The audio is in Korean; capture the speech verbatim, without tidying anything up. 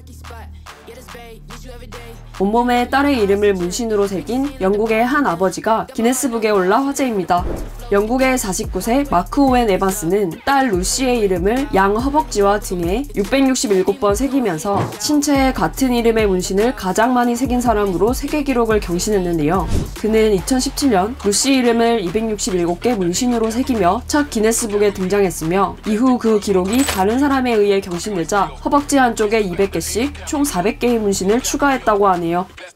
온몸에 딸의 이름을 문신으로 새긴 영국의 한 아버지가 기네스북에 올라 화제입니다. 영국의 사십구 세 마크 오웬 에반스는 딸 루시의 이름을 양 허벅지와 등에 육백육십칠 번 새기면서 신체에 같은 이름의 문신을 가장 많이 새긴 사람으로 세계 기록을 경신했는데요. 그는 이천십칠 년 루시 이름을 이백육십칠 개 문신으로 새기며 첫 기네스북에 등장했으며 이후 그 기록이 다른 사람에 의해 경신되자 허벅지 한쪽에 이백 개씩 총 사백 개의 문신을 추가했다고 하네요.